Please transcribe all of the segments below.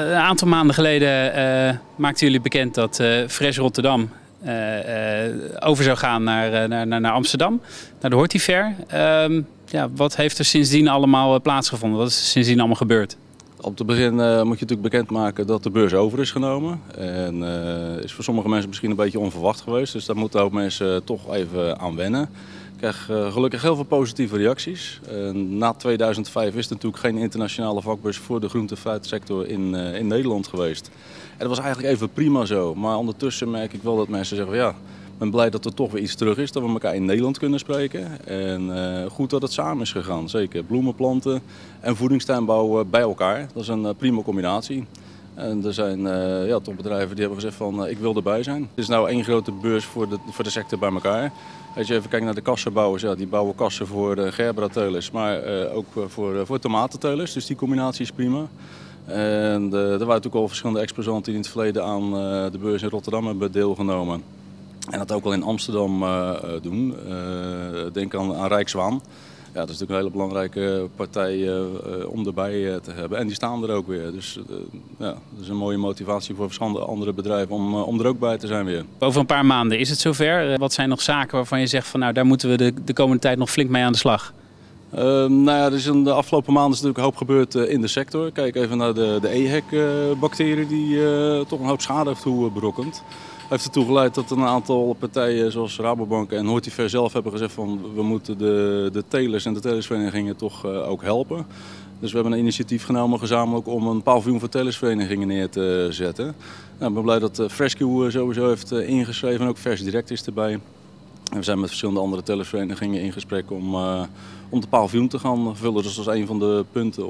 een aantal maanden geleden maakten jullie bekend dat Fresh Rotterdam over zou gaan naar Amsterdam, naar de Horti Fair. Wat heeft er sindsdien allemaal plaatsgevonden? Wat is er sindsdien allemaal gebeurd? Om te beginnen moet je natuurlijk bekendmaken dat de beurs over is genomen. En is voor sommige mensen misschien een beetje onverwacht geweest. Dus daar moeten een hoop mensen toch even aan wennen. Ik krijg gelukkig heel veel positieve reacties. Na 2005 is er natuurlijk geen internationale vakbeurs voor de groente- en fruitsector in Nederland geweest. En dat was eigenlijk even prima zo. Maar ondertussen merk ik wel dat mensen zeggen van ja, ik ben blij dat er toch weer iets terug is. Dat we elkaar in Nederland kunnen spreken. En goed dat het samen is gegaan. Zeker bloemenplanten en voedingstuinbouw bij elkaar. Dat is een prima combinatie. En er zijn toch bedrijven die hebben gezegd van ik wil erbij zijn. Het is nou één grote beurs voor de sector bij elkaar. Als je even kijkt naar de kassenbouwers, die bouwen kassen voor Gerbera-telers, maar ook voor tomatentelers. Dus die combinatie is prima. En er waren natuurlijk al verschillende exposanten die in het verleden aan de beurs in Rotterdam hebben deelgenomen. En dat ook al in Amsterdam doen. Denk aan Rijkswaan. Ja, dat is natuurlijk een hele belangrijke partij om erbij te hebben. En die staan er ook weer. Dus dat is een mooie motivatie voor verschillende andere bedrijven om er ook bij te zijn weer. Over een paar maanden is het zover. Wat zijn nog zaken waarvan je zegt van nou, daar moeten we de komende tijd nog flink mee aan de slag? Er is in de afgelopen maanden natuurlijk een hoop gebeurd in de sector. Kijk even naar de EHEC-bacterie die toch een hoop schade heeft toeberokkend. Heeft ertoe geleid dat een aantal partijen zoals Rabobank en Horti Fair zelf hebben gezegd van we moeten de telers en de telersverenigingen toch ook helpen. Dus we hebben een initiatief genomen gezamenlijk om een paviljoen voor telersverenigingen neer te zetten. Nou, ik ben blij dat Frescue sowieso heeft ingeschreven en ook Vers Direct is erbij. En we zijn met verschillende andere telersverenigingen in gesprek om de paviljoen te gaan vullen. Dus dat is een van de punten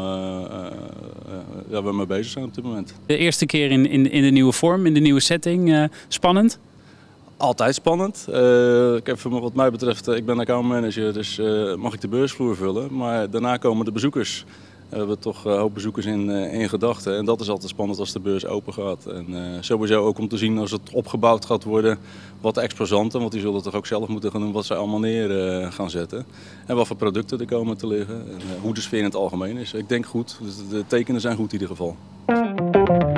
waar we mee bezig zijn op dit moment. De eerste keer in de nieuwe vorm, in de nieuwe setting. Spannend? Altijd spannend. Wat mij betreft, ik ben accountmanager, dus mag ik de beursvloer vullen. Maar daarna komen de bezoekers. We hebben toch een hoop bezoekers in gedachten. En dat is altijd spannend als de beurs open gaat. En sowieso ook om te zien als het opgebouwd gaat worden wat de exposanten, want die zullen toch ook zelf moeten gaan doen wat ze allemaal neer gaan zetten. En wat voor producten er komen te liggen. En hoe de sfeer in het algemeen is. Ik denk goed. Dus de tekenen zijn goed in ieder geval.